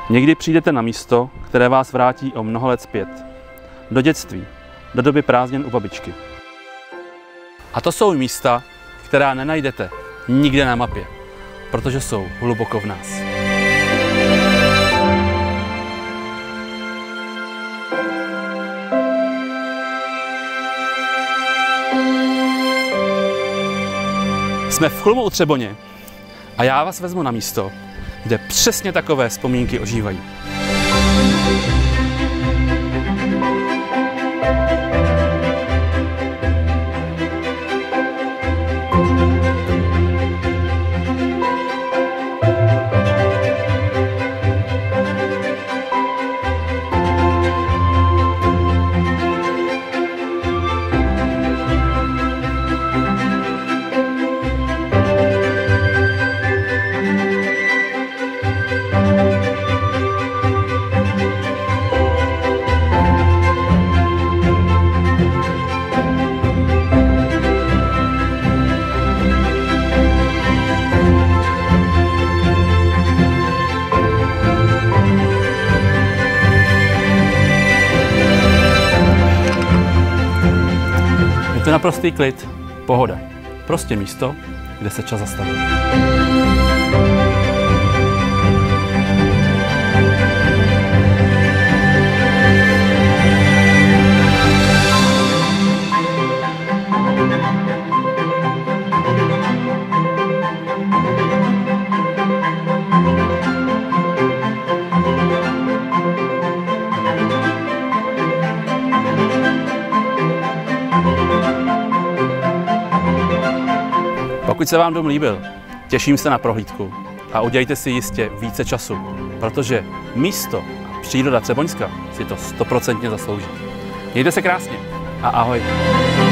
Někdy přijdete na místo, které vás vrátí o mnoho let zpět. Do dětství, do doby prázdnin u babičky. A to jsou místa, která nenajdete nikde na mapě, protože jsou hluboko v nás. Jsme v Chlumou u Třeboně a já vás vezmu na místo, kde přesně takové vzpomínky ožívají. Je to naprostý klid, pohoda. Prostě místo, kde se čas zastaví. Pokud se vám dům líbil, těším se na prohlídku a udělejte si jistě více času, protože místo a příroda Třeboňska si to 100% zaslouží. Mějte se krásně a ahoj!